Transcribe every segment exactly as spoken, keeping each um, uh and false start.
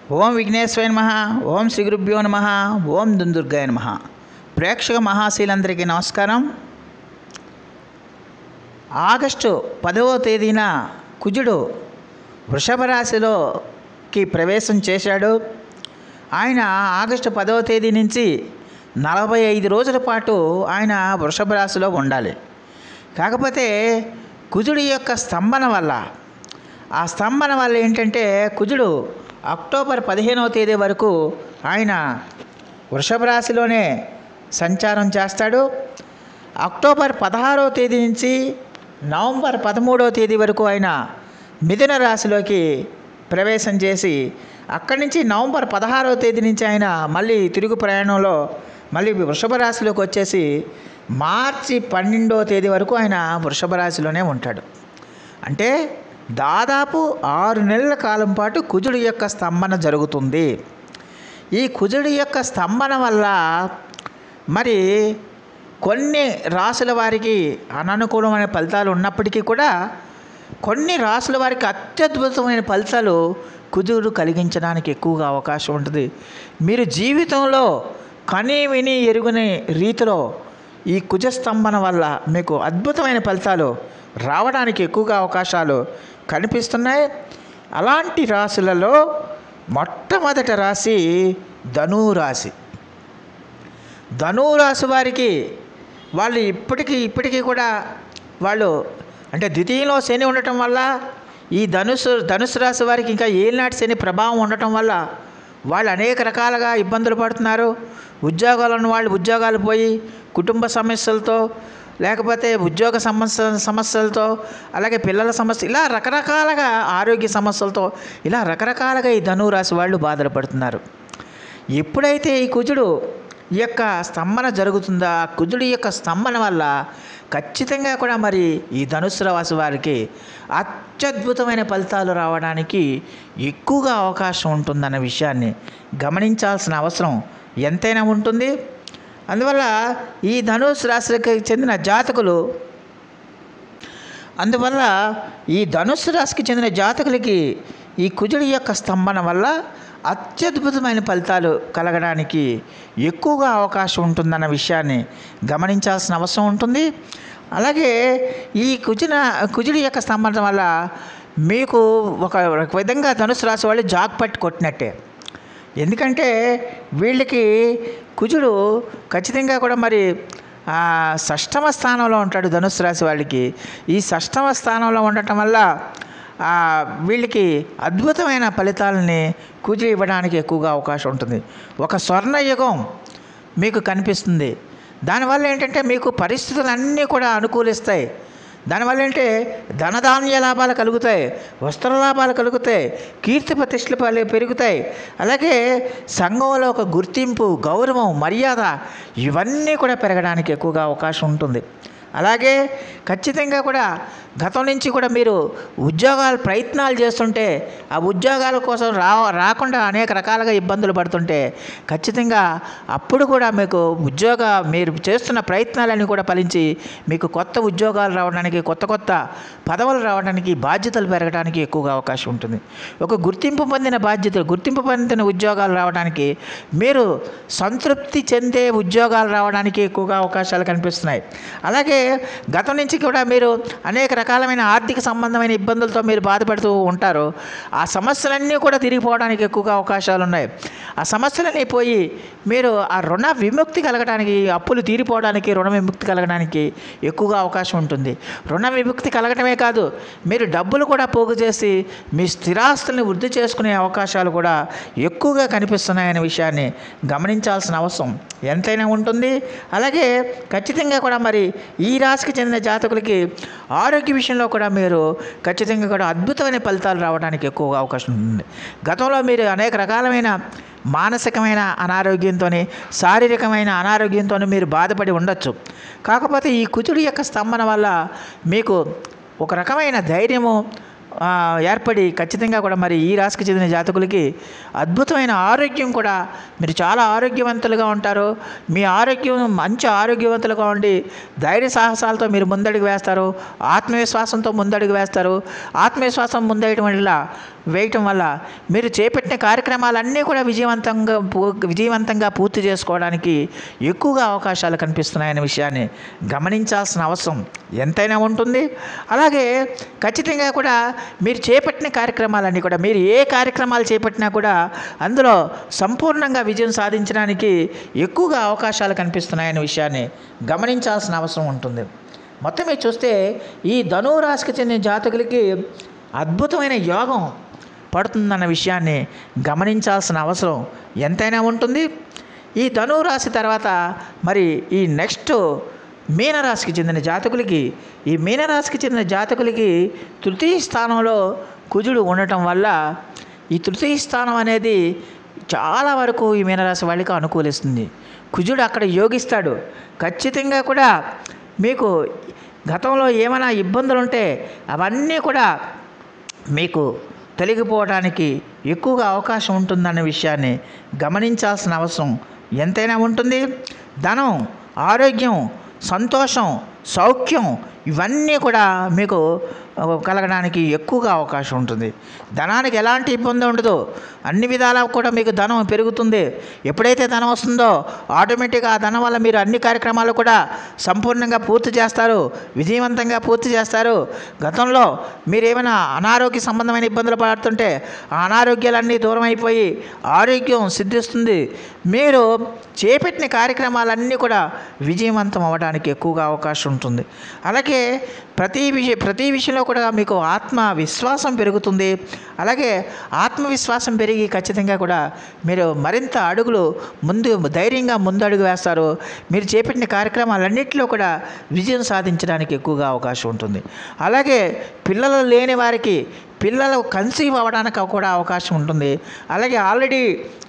ఓం విఘ్నేశ్వరాయ నమః. ఓం శ్రీ గురుభ్యో నమః. ఓం దుందుర్గాయ నమః. ప్రేక్షక మహాశీలందరికీ నమస్కారం. ఆగస్టు పదవ తేదీన కుజుడు వృషభ రాశిలోకి ప్రవేశం చేశాడు. ఆయన ఆగస్టు పదవ తేదీ నుంచి నలభై ఐదు రోజుల పాటు ఆయన వృషభ రాశిలో ఉండాలి. కాకపోతే కుజుడి యొక్క స్తంభన వల్ల ఆ స్తంభన వల్ల ఏంటంటే కుజుడు అక్టోబర్ పదిహేనవ తేదీ వరకు ఆయన వృషభ రాశిలోనే సంచారం చేస్తాడు. అక్టోబర్ పదహారవ తేదీ నుంచి నవంబర్ పదమూడవ తేదీ వరకు ఆయన మిథున రాశిలోకి ప్రవేశం చేసి అక్కడి నుంచి నవంబర్ పదహారవ తేదీ నుంచి ఆయన మళ్ళీ తిరుగు ప్రయాణంలో మళ్ళీ వృషభ రాశిలోకి వచ్చేసి మార్చి పన్నెండవ తేదీ వరకు ఆయన వృషభ రాశిలోనే ఉంటాడు. అంటే దాదాపు ఆరు నెలల కాలం పాటు కుజుడి యొక్క స్తంభన జరుగుతుంది. ఈ కుజుడి యొక్క స్తంభన వల్ల మరి కొన్ని రాసుల వారికి అననుకూలమైన ఫలితాలు ఉన్నప్పటికీ కూడా కొన్ని రాసుల వారికి అత్యద్భుతమైన ఫలితాలు కుజుడు కలిగించడానికి ఎక్కువగా అవకాశం ఉంటుంది. మీరు జీవితంలో కని విని ఎరుగుని రీతిలో ఈ కుజస్తంభన వల్ల మీకు అద్భుతమైన ఫలితాలు రావడానికి ఎక్కువగా అవకాశాలు కనిపిస్తున్నాయి. అలాంటి రాశులలో మొట్టమొదటి రాశి ధనురాశి. ధనురాశి వారికి వాళ్ళు ఇప్పటికీ ఇప్పటికీ కూడా వాళ్ళు అంటే ద్వితీయంలో శని ఉండటం వల్ల ఈ ధనుసు ధనుసు రాశి వారికి ఇంకా ఏలినాటి శని ప్రభావం ఉండటం వల్ల వాళ్ళు అనేక రకాలుగా ఇబ్బందులు పడుతున్నారు. ఉద్యోగాలు ఉన్న వాళ్ళు ఉద్యోగాలు పోయి కుటుంబ సమస్యలతో లేకపోతే ఉద్యోగ సమస్య సమస్యలతో అలాగే పిల్లల సమస్య ఇలా రకరకాలుగా ఆరోగ్య సమస్యలతో ఇలా రకరకాలుగా ఈ ధనురాశి వాళ్ళు బాధపడుతున్నారు. ఎప్పుడైతే ఈ కుజుడు ఈ యొక్క స్తంభన జరుగుతుందో ఆ కుజుడి యొక్క స్తంభన వల్ల ఖచ్చితంగా కూడా మరి ఈ ధనుస్సు రాశి వారికి అత్యద్భుతమైన ఫలితాలు రావడానికి ఎక్కువగా అవకాశం ఉంటుందన్న విషయాన్ని గమనించాల్సిన అవసరం ఎంతైనా ఉంటుంది. అందువల్ల ఈ ధనుస్సు రాశికి చెందిన జాతకులు అందువల్ల ఈ ధనుస్సు రాశికి చెందిన జాతకులకి ఈ కుజుడి యొక్క స్తంభన వల్ల అత్యద్భుతమైన ఫలితాలు కలగడానికి ఎక్కువగా అవకాశం ఉంటుందన్న విషయాన్ని గమనించాల్సిన అవసరం ఉంటుంది. అలాగే ఈ కుజున కుజుడి యొక్క స్తంభన వల్ల మీకు ఒక విధంగా ధనుసు రాశి వాళ్ళు జాక్ పట్టి కొట్టినట్టే. ఎందుకంటే వీళ్ళకి కుజుడు ఖచ్చితంగా కూడా మరి షష్టమ స్థానంలో ఉంటాడు. ధనుసు రాశి వాళ్ళకి ఈ షష్టమ స్థానంలో ఉండటం వల్ల వీళ్ళకి అద్భుతమైన ఫలితాలని కుజుడు ఇవ్వడానికి ఎక్కువగా అవకాశం ఉంటుంది. ఒక స్వర్ణయుగం మీకు కనిపిస్తుంది. దానివల్ల ఏంటంటే మీకు పరిస్థితులు అన్నీ కూడా అనుకూలిస్తాయి. దానివల్ల ఏంటంటే ధనధాన్య లాభాలు కలుగుతాయి, వస్త్ర లాభాలు కలుగుతాయి, కీర్తి ప్రతిష్టలు పెరుగుతాయి. అలాగే సంఘంలో ఒక గుర్తింపు, గౌరవం, మర్యాద ఇవన్నీ కూడా పెరగడానికి ఎక్కువగా అవకాశం ఉంటుంది. అలాగే ఖచ్చితంగా కూడా గతం నుంచి కూడా మీరు ఉద్యోగాలు ప్రయత్నాలు చేస్తుంటే ఆ ఉద్యోగాల కోసం రా రాకుండా అనేక రకాలుగా ఇబ్బందులు పడుతుంటే ఖచ్చితంగా అప్పుడు కూడా మీకు ఉద్యోగ మీరు చేస్తున్న ప్రయత్నాలన్నీ కూడా ఫలించి మీకు కొత్త ఉద్యోగాలు రావడానికి, కొత్త కొత్త పదవులు రావడానికి, బాధ్యతలు పెరగడానికి ఎక్కువగా అవకాశం ఉంటుంది. ఒక గుర్తింపు పొందిన బాధ్యతలు, గుర్తింపు పొందిన ఉద్యోగాలు రావడానికి, మీరు సంతృప్తి చెందే ఉద్యోగాలు రావడానికి ఎక్కువగా అవకాశాలు కనిపిస్తున్నాయి. అలాగే గతం నుంచి కూడా మీరు అనేక రకాలమైన ఆర్థిక సంబంధమైన ఇబ్బందులతో మీరు బాధపడుతూ ఉంటారు. ఆ సమస్యలన్నీ కూడా తిరిగిపోవడానికి ఎక్కువగా అవకాశాలు ఉన్నాయి. ఆ సమస్యలన్నీ పోయి మీరు ఆ రుణ విముక్తి కలగడానికి, అప్పులు తీరిపోవడానికి, రుణ విముక్తి కలగడానికి ఎక్కువగా అవకాశం ఉంటుంది. రుణ విముక్తి కలగటమే కాదు, మీరు డబ్బులు కూడా పోగు చేసి మీ స్థిరాస్తుల్ని వృద్ధి చేసుకునే అవకాశాలు కూడా ఎక్కువగా కనిపిస్తున్నాయనే విషయాన్ని గమనించాల్సిన అవసరం ఎంతైనా ఉంటుంది. అలాగే ఖచ్చితంగా కూడా మరి ఈ రాశికి చెందిన జాతకులకి ఆరోగ్య విషయంలో కూడా మీరు ఖచ్చితంగా కూడా అద్భుతమైన ఫలితాలు రావడానికి ఎక్కువగా అవకాశం ఉంటుంది. గతంలో మీరు అనేక రకాలమైన మానసికమైన అనారోగ్యంతో, శారీరకమైన అనారోగ్యంతో మీరు బాధపడి ఉండొచ్చు. కాకపోతే ఈ కుజుడి యొక్క స్తంభన వల్ల మీకు ఒక రకమైన ధైర్యము ఏర్పడి ఖచ్చితంగా కూడా మరి ఈ రాశికి చెందిన జాతకులకి అద్భుతమైన ఆరోగ్యం కూడా, మీరు చాలా ఆరోగ్యవంతులుగా ఉంటారు. మీ ఆరోగ్యం మంచి ఆరోగ్యవంతులుగా ఉండి ధైర్య సాహసాలతో మీరు ముందడుగు వేస్తారు, ఆత్మవిశ్వాసంతో ముందడుగు వేస్తారు. ఆత్మవిశ్వాసం ముందేయడం వల్ల వేయటం వల్ల మీరు చేపట్టిన కార్యక్రమాలన్నీ కూడా విజయవంతంగా విజయవంతంగా పూర్తి చేసుకోవడానికి ఎక్కువగా అవకాశాలు కనిపిస్తున్నాయనే విషయాన్ని గమనించాల్సిన అవసరం ఎంతైనా ఉంటుంది. అలాగే ఖచ్చితంగా కూడా మీరు చేపట్టిన కార్యక్రమాలన్నీ కూడా మీరు ఏ కార్యక్రమాలు చేపట్టినా కూడా అందులో సంపూర్ణంగా విజయం సాధించడానికి ఎక్కువగా అవకాశాలు కనిపిస్తున్నాయనే విషయాన్ని గమనించాల్సిన అవసరం ఉంటుంది. మొత్తం మీద చూస్తే ఈ ధనురాశికి చెందిన జాతకులకి అద్భుతమైన యోగం పడుతుందన్న విషయాన్ని గమనించాల్సిన అవసరం ఎంతైనా ఉంటుంది. ఈ ధనురాశి తర్వాత మరి ఈ నెక్స్ట్ మీనరాశికి చెందిన జాతకులకి ఈ మీనరాశికి చెందిన జాతకులకి తృతీయ స్థానంలో కుజుడు ఉండటం వల్ల ఈ తృతీయ స్థానం అనేది చాలా వరకు ఈ మీనరాశి వాళ్ళకి అనుకూలిస్తుంది. కుజుడు అక్కడ యోగిస్తాడు. ఖచ్చితంగా కూడా మీకు గతంలో ఏమైనా ఇబ్బందులు ఉంటే అవన్నీ కూడా మీకు తొలగిపోవడానికి ఎక్కువగా అవకాశం ఉంటుందన్న విషయాన్ని గమనించాల్సిన అవసరం ఎంతైనా ఉంటుంది. ధనం, ఆరోగ్యం, సంతోషం, సౌఖ్యం ఇవన్నీ కూడా మీకు కలగడానికి ఎక్కువగా అవకాశం ఉంటుంది. ధనానికి ఎలాంటి ఇబ్బంది ఉండదు. అన్ని విధాలా కూడా మీకు ధనం పెరుగుతుంది. ఎప్పుడైతే ధనం వస్తుందో ఆటోమేటిక్గా ఆ ధనం వల్ల మీరు అన్ని కార్యక్రమాలు కూడా సంపూర్ణంగా పూర్తి చేస్తారు, విజయవంతంగా పూర్తి చేస్తారు. గతంలో మీరు ఏమైనా అనారోగ్య సంబంధమైన ఇబ్బందులు పడుతుంటే ఆ అనారోగ్యాలన్నీ దూరం అయిపోయి ఆరోగ్యం సిద్ధిస్తుంది. మీరు చేపట్టిన కార్యక్రమాలన్నీ కూడా విజయవంతం అవ్వడానికి ఎక్కువగా అవకాశం ఉంటుంది. అలాగే ప్రతి విషయ ప్రతి విషయంలో కూడా మీకు ఆత్మవిశ్వాసం పెరుగుతుంది. అలాగే ఆత్మవిశ్వాసం పెరిగి ఖచ్చితంగా కూడా మీరు మరింత అడుగులు ముందు ధైర్యంగా ముందు అడుగు వేస్తారు. మీరు చేపట్టిన కార్యక్రమాలన్నింటిలో కూడా విజయం సాధించడానికి ఎక్కువగా అవకాశం ఉంటుంది. అలాగే పిల్లలు లేని వారికి పిల్లలు కన్సీవ్ అవ్వడానికి కూడా అవకాశం ఉంటుంది. అలాగే ఆల్రెడీ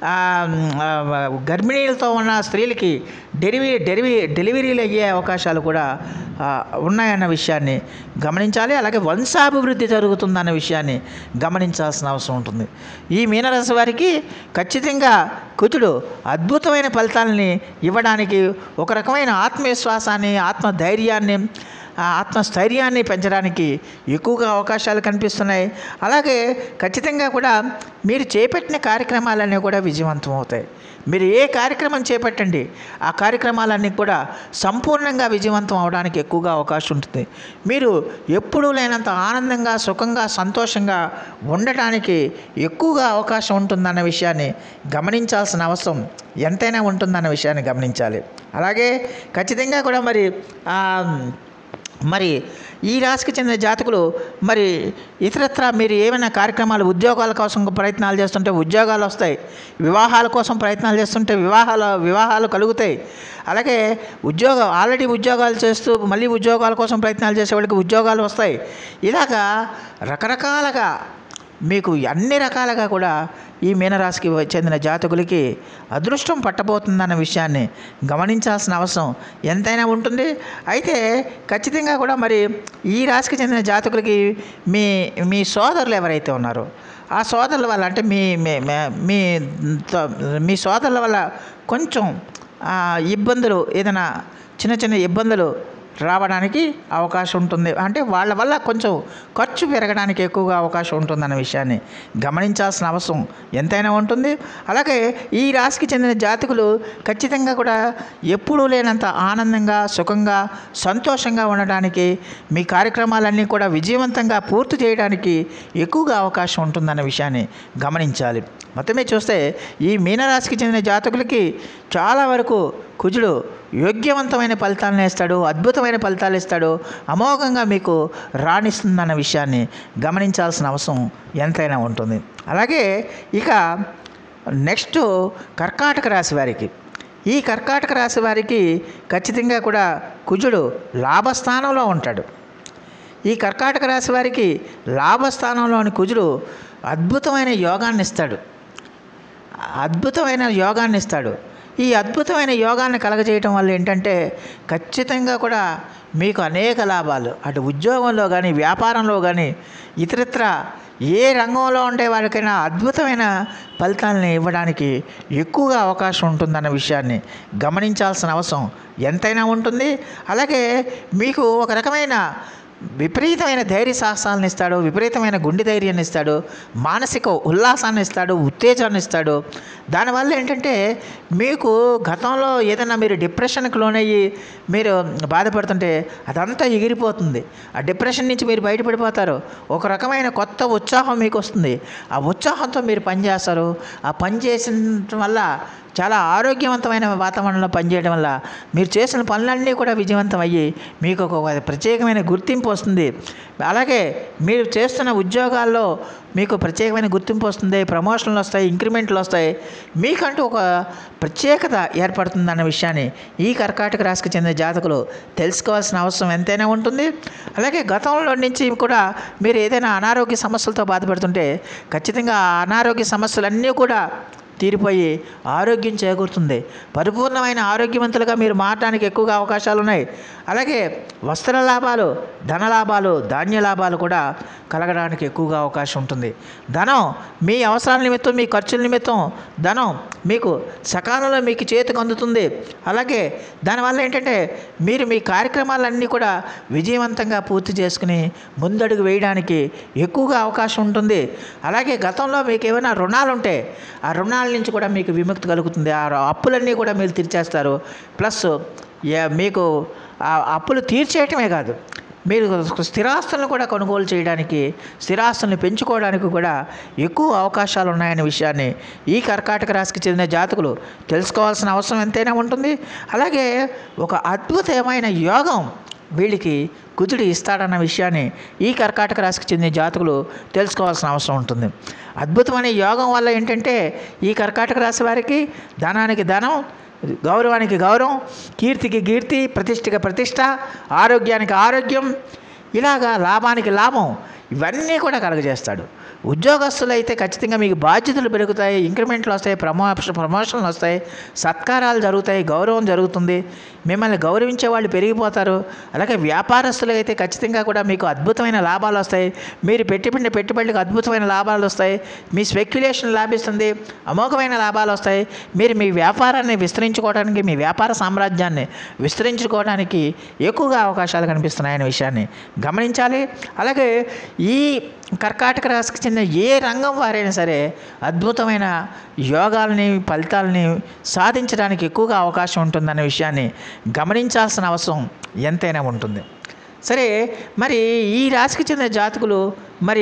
గర్భిణీలతో ఉన్న స్త్రీలకి డెలివరీ డెలివరీ డెలివరీలు అయ్యే అవకాశాలు కూడా ఉన్నాయన్న విషయాన్ని గమనించాలి. అలాగే వంశాభివృద్ధి జరుగుతుందన్న విషయాన్ని గమనించాల్సిన అవసరం ఉంటుంది. ఈ మీనరాశి వారికి ఖచ్చితంగా కుజుడు అద్భుతమైన ఫలితాలని ఇవ్వడానికి, ఒక రకమైన ఆత్మవిశ్వాసాన్ని, ఆత్మధైర్యాన్ని, ఆత్మస్థైర్యాన్ని పెంచడానికి ఎక్కువగా అవకాశాలు కనిపిస్తున్నాయి. అలాగే ఖచ్చితంగా కూడా మీరు చేపట్టిన కార్యక్రమాలన్నీ కూడా విజయవంతం అవుతాయి. మీరు ఏ కార్యక్రమం చేపట్టండి ఆ కార్యక్రమాలన్నీ కూడా సంపూర్ణంగా విజయవంతం అవడానికి ఎక్కువగా అవకాశం ఉంటుంది. మీరు ఎప్పుడూ లేనంత ఆనందంగా, సుఖంగా, సంతోషంగా ఉండటానికి ఎక్కువగా అవకాశం ఉంటుందన్న విషయాన్ని గమనించాల్సిన అవసరం ఎంతైనా ఉంటుందన్న విషయాన్ని గమనించాలి. అలాగే ఖచ్చితంగా కూడా మరి మరి ఈ రాశికి చెందిన జాతకులు మరి ఇతరత్ర మీరు ఏమైనా కార్యక్రమాలు, ఉద్యోగాల కోసం ప్రయత్నాలు చేస్తుంటే ఉద్యోగాలు వస్తాయి. వివాహాల కోసం ప్రయత్నాలు చేస్తుంటే వివాహాల వివాహాలు కలుగుతాయి. అలాగే ఉద్యోగం ఆల్రెడీ ఉద్యోగాలు చేస్తూ మళ్ళీ ఉద్యోగాల కోసం ప్రయత్నాలు చేసేవాళ్ళకి ఉద్యోగాలు వస్తాయి. ఇలాగా రకరకాలుగా మీకు అన్ని రకాలుగా కూడా ఈ మీనరాశికి చెందిన జాతకులకి అదృష్టం పట్టబోతుందన్న విషయాన్ని గమనించాల్సిన అవసరం ఎంతైనా ఉంటుంది. అయితే ఖచ్చితంగా కూడా మరి ఈ రాశికి చెందిన జాతకులకి మీ మీ సోదరులు ఎవరైతే ఉన్నారో ఆ సోదరుల వల్ల అంటే మీ మీ మీ సోదరుల వల్ల కొంచెం ఇబ్బందులు, ఏదైనా చిన్న చిన్న ఇబ్బందులు రావడానికి అవకాశం ఉంటుంది. అంటే వాళ్ళ వల్ల కొంచెం ఖర్చు పెరగడానికి ఎక్కువగా అవకాశం ఉంటుందన్న విషయాన్ని గమనించాల్సిన అవసరం ఎంతైనా ఉంటుంది. అలాగే ఈ రాశికి చెందిన జాతకులు ఖచ్చితంగా కూడా ఎప్పుడూ లేనంత ఆనందంగా, సుఖంగా, సంతోషంగా ఉండడానికి, మీ కార్యక్రమాలన్నీ కూడా విజయవంతంగా పూర్తి చేయడానికి ఎక్కువగా అవకాశం ఉంటుందన్న విషయాన్ని గమనించాలి. మొత్తమే చూస్తే ఈ మీనరాశికి చెందిన జాతకులకి చాలా వరకు కుజుడు యోగ్యవంతమైన ఫలితాలను ఇస్తాడు, అద్భుతమైన ఫలితాలు ఇస్తాడు, అమోఘంగా మీకు రాణిస్తుందన్న విషయాన్ని గమనించాల్సిన అవసరం ఎంతైనా ఉంటుంది. అలాగే ఇక నెక్స్ట్ కర్కాటక రాశి వారికి ఈ కర్కాటక రాశి వారికి ఖచ్చితంగా కూడా కుజుడు లాభస్థానంలో ఉంటాడు. ఈ కర్కాటక రాశి వారికి లాభస్థానంలోని కుజుడు అద్భుతమైన యోగాన్ని ఇస్తాడు అద్భుతమైన యోగాన్ని ఇస్తాడు ఈ అద్భుతమైన యోగాన్ని కలగజేయటం వల్ల ఏంటంటే ఖచ్చితంగా కూడా మీకు అనేక లాభాలు, అటు ఉద్యోగంలో కానీ, వ్యాపారంలో కానీ, ఇతరత్ర ఏ రంగంలో ఉండే వారికైనా అద్భుతమైన ఫలితాలని ఇవ్వడానికి ఎక్కువగా అవకాశం ఉంటుందన్న విషయాన్ని గమనించాల్సిన అవసరం ఎంతైనా ఉంటుంది. అలాగే మీకు ఒక రకమైన విపరీతమైన ధైర్య సాహసాలను ఇస్తాడు, విపరీతమైన గుండె ధైర్యాన్ని ఇస్తాడు, మానసిక ఉల్లాసాన్ని ఇస్తాడు, ఉత్తేజాన్ని ఇస్తాడు. దానివల్ల ఏంటంటే మీకు గతంలో ఏదైనా మీరు డిప్రెషన్కి లోనయ్యి మీరు బాధపడుతుంటే అదంతా ఎగిరిపోతుంది. ఆ డిప్రెషన్ నుంచి మీరు బయటపడిపోతారు. ఒక రకమైన కొత్త ఉత్సాహం మీకు వస్తుంది. ఆ ఉత్సాహంతో మీరు పనిచేస్తారు. ఆ పని చేసిన వల్ల చాలా ఆరోగ్యవంతమైన వాతావరణంలో పనిచేయడం వల్ల మీరు చేసిన పనులన్నీ కూడా విజయవంతం అయ్యి మీకు ఒక ప్రత్యేకమైన గుర్తింపు వస్తుంది. అలాగే మీరు చేస్తున్న ఉద్యోగాల్లో మీకు ప్రత్యేకమైన గుర్తింపు వస్తుంది, ప్రమోషన్లు వస్తాయి, ఇంక్రిమెంట్లు వస్తాయి, మీకంటూ ఒక ప్రత్యేకత ఏర్పడుతుంది అన్న విషయాన్ని ఈ కర్కాటక రాశికి చెందిన జాతకులు తెలుసుకోవాల్సిన అవసరం ఎంతైనా ఉంటుంది. అలాగే గతంలో నుంచి కూడా మీరు ఏదైనా అనారోగ్య సమస్యలతో బాధపడుతుంటే ఖచ్చితంగా ఆ అనారోగ్య సమస్యలన్నీ కూడా తీరిపోయి ఆరోగ్యం చేకూరుతుంది. పరిపూర్ణమైన ఆరోగ్యవంతులుగా మీరు మారడానికి ఎక్కువగా అవకాశాలు ఉన్నాయి. అలాగే వస్త్ర లాభాలు, ధన లాభాలు, ధాన్య లాభాలు కూడా కలగడానికి ఎక్కువగా అవకాశం ఉంటుంది. ధనం మీ అవసరాల నిమిత్తం, మీ ఖర్చుల నిమిత్తం ధనం మీకు సకాలంలో మీకు చేతికి అందుతుంది. అలాగే దానివల్ల ఏంటంటే మీరు మీ కార్యక్రమాలన్నీ కూడా విజయవంతంగా పూర్తి చేసుకుని ముందడుగు వేయడానికి ఎక్కువగా అవకాశం ఉంటుంది. అలాగే గతంలో మీకు ఏమైనా రుణాలు ఉంటే ఆ రుణాల నుంచి కూడా మీకు విముక్తి కలుగుతుంది. ఆ అప్పులన్నీ కూడా మీరు తీర్చేస్తారు. ప్లస్ మీకు ఆ అప్పులు తీర్చేయటమే కాదు, మీరు స్థిరాస్తులను కూడా కొనుగోలు చేయడానికి, స్థిరాస్తులను పెంచుకోవడానికి కూడా ఎక్కువ అవకాశాలు ఉన్నాయనే విషయాన్ని ఈ కర్కాటక రాశికి చెందిన జాతకులు తెలుసుకోవాల్సిన అవసరం ఎంతైనా ఉంటుంది. అలాగే ఒక అద్భుతమైన యోగం వీళ్ళకి కుజుడు ఇస్తాడన్న విషయాన్ని ఈ కర్కాటక రాశికి చెందిన జాతకులు తెలుసుకోవాల్సిన అవసరం ఉంటుంది. అద్భుతమైన యోగం వల్ల ఏంటంటే ఈ కర్కాటక రాశి వారికి ధనానికి ధనం, గౌరవానికి గౌరవం, కీర్తికి కీర్తి, ప్రతిష్టకి ప్రతిష్ట, ఆరోగ్యానికి ఆరోగ్యం, ఇలాగా లాభానికి లాభం ఇవన్నీ కూడా కలుగజేస్తాడు. ఉద్యోగస్తులు అయితే ఖచ్చితంగా మీకు బాధ్యతలు పెరుగుతాయి, ఇంక్రిమెంట్లు వస్తాయి, ప్రమోషన్ ప్రమోషన్లు వస్తాయి, సత్కారాలు జరుగుతాయి, గౌరవం జరుగుతుంది, మిమ్మల్ని గౌరవించే వాళ్ళు పెరిగిపోతారు. అలాగే వ్యాపారస్తులు అయితే ఖచ్చితంగా కూడా మీకు అద్భుతమైన లాభాలు వస్తాయి. మీరు పెట్టుబడి పెట్టుబడికి అద్భుతమైన లాభాలు వస్తాయి. మీ స్పెక్యులేషన్ లాభిస్తుంది, అమోఘమైన లాభాలు వస్తాయి. మీరు మీ వ్యాపారాన్ని విస్తరించుకోవడానికి, మీ వ్యాపార సామ్రాజ్యాన్ని విస్తరించుకోవడానికి ఎక్కువగా అవకాశాలు కనిపిస్తున్నాయనే విషయాన్ని గమనించాలి. అలాగే ఈ కర్కాటక రాశికి చెందిన ఏ రంగం వారైనా సరే అద్భుతమైన యోగాలని, ఫలితాలని సాధించడానికి ఎక్కువగా అవకాశం ఉంటుందనే విషయాన్ని గమనించాల్సిన అవసరం ఎంతైనా ఉంటుంది. సరే, మరి ఈ రాశికి చెందిన జాతకులు మరి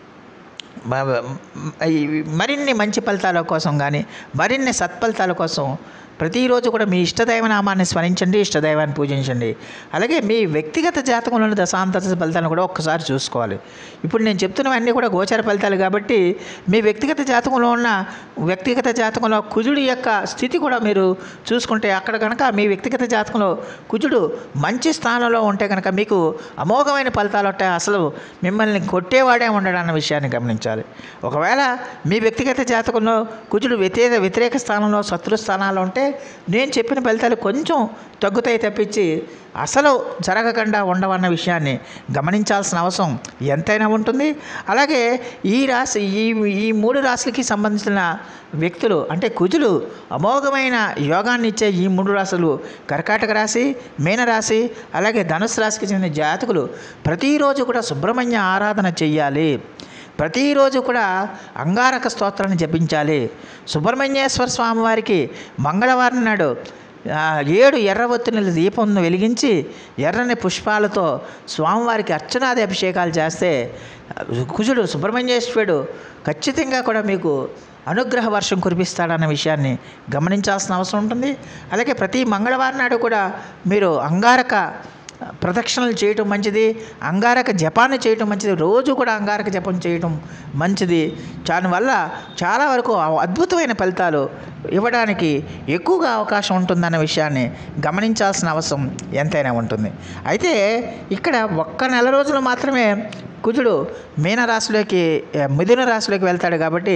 మరిన్ని మంచి ఫలితాల కోసం కానీ, మరిన్ని సత్ఫలితాల కోసం ప్రతిరోజు కూడా మీ ఇష్టదైవ నామాన్ని స్మరించండి, ఇష్టదైవాన్ని పూజించండి. అలాగే మీ వ్యక్తిగత జాతకంలోని దశాంతర ఫలితాలను కూడా ఒక్కసారి చూసుకోవాలి. ఇప్పుడు నేను చెప్తున్నవన్నీ కూడా గోచర ఫలితాలు కాబట్టి మీ వ్యక్తిగత జాతకంలో ఉన్న వ్యక్తిగత జాతకంలో కుజుడి యొక్క స్థితి కూడా మీరు చూసుకుంటే అక్కడ కనుక మీ వ్యక్తిగత జాతకంలో కుజుడు మంచి స్థానంలో ఉంటే కనుక మీకు అమోఘమైన ఫలితాలు ఉంటాయి. అసలు మిమ్మల్ని కొట్టేవాడే ఉండడన్న విషయాన్ని గమనించాలి. ఒకవేళ మీ వ్యక్తిగత జాతకంలో కుజుడు వ్యతిరేక వ్యతిరేక స్థానంలో, శత్రు స్థానాల్లో ఉంటే నేను చెప్పిన ఫలితాలు కొంచెం తగ్గుతాయి తప్పించి అసలు జరగకుండా ఉండవన్న విషయాన్ని గమనించాల్సిన అవసరం ఎంతైనా ఉంటుంది. అలాగే ఈ రాశి ఈ ఈ మూడు రాశులకి సంబంధించిన వ్యక్తులు అంటే కుజులు అమోఘమైన యోగాన్ని ఇచ్చే ఈ మూడు రాశులు కర్కాటక రాశి, మీనరాశి, అలాగే ధనుసు రాశికి చెందిన జాతకులు ప్రతిరోజు కూడా సుబ్రహ్మణ్య ఆరాధన చెయ్యాలి. ప్రతిరోజు కూడా అంగారక స్తోత్రాన్ని జపించాలి. సుబ్రహ్మణ్యేశ్వర స్వామి వారికి మంగళవారం నాడు ఏడు ఎర్రవత్తుల దీపం వెలిగించి ఎర్రని పుష్పాలతో స్వామివారికి అర్చనాది అభిషేకాలు చేస్తే కుజుడు సుబ్రహ్మణ్యేశ్వరుడు ఖచ్చితంగా కూడా మీకు అనుగ్రహ వర్షం కురిపిస్తాడన్న విషయాన్ని గమనించాల్సిన అవసరం ఉంటుంది. అలాగే ప్రతి మంగళవారం నాడు కూడా మీరు అంగారక ప్రదక్షిణలు చేయటం మంచిది, అంగారక జపాన్ని చేయటం మంచిది, రోజు కూడా అంగారక జపం చేయటం మంచిది. దానివల్ల చాలా వరకు అద్భుతమైన ఫలితాలు ఇవ్వడానికి ఎక్కువగా అవకాశం ఉంటుందన్న విషయాన్ని గమనించాల్సిన అవసరం ఎంతైనా ఉంటుంది. అయితే ఇక్కడ ఒక్క నెల రోజులు మాత్రమే కుజుడు మీనరాశిలోకి మిథున రాశిలోకి వెళ్తాడు కాబట్టి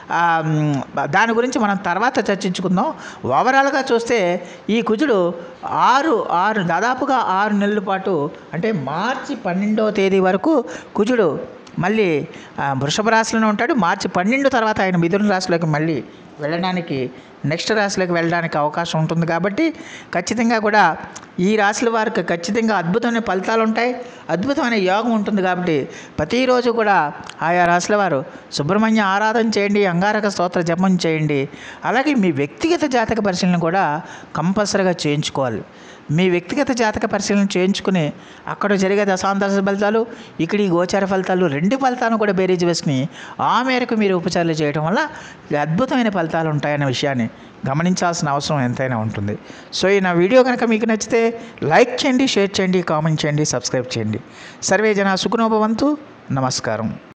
దాని గురించి మనం తర్వాత చర్చించుకుందాం. ఓవరాల్గా చూస్తే ఈ కుజుడు ఆరు ఆరు దాదాపుగా ఆరు నెలల పాటు అంటే మార్చి పన్నెండవ తేదీ వరకు కుజుడు మళ్ళీ వృషభ రాశిలోనే ఉంటాడు. మార్చి పన్నెండు తర్వాత ఆయన మిథున రాశిలోకి మళ్ళీ వెళ్ళడానికి నెక్స్ట్ రాశిలోకి వెళ్ళడానికి అవకాశం ఉంటుంది. కాబట్టి ఖచ్చితంగా కూడా ఈ రాశుల వారికి ఖచ్చితంగా అద్భుతమైన ఫలితాలు ఉంటాయి, అద్భుతమైన యోగం ఉంటుంది. కాబట్టి ప్రతిరోజు కూడా ఆయా రాశుల వారు సుబ్రహ్మణ్య ఆరాధన చేయండి, అంగారక స్తోత్ర జపం చేయండి. అలాగే మీ వ్యక్తిగత జాతక పరిశీలన కూడా కంపల్సరీగా చేయించుకోవాలి. మీ వ్యక్తిగత జాతక పరిశీలన చేయించుకుని అక్కడ జరిగే దశాంతర ఫలితాలు, ఇక్కడ ఈ గోచార ఫలితాలు రెండు ఫలితాలను కూడా బేరీజ్ వేసుకుని ఆ మేరకు మీరు ఉపచారాలు చేయడం వల్ల అద్భుతమైన ఫలితాలు ఉంటాయనే విషయాన్ని గమనించాల్సిన అవసరం ఎంతైనా ఉంటుంది. సో ఈ నా వీడియో కనుక మీకు నచ్చితే లైక్ చేయండి, షేర్ చేయండి, కామెంట్ చేయండి, సబ్స్క్రైబ్ చేయండి. సర్వే జన సుఖినో భవంతు. నమస్కారం.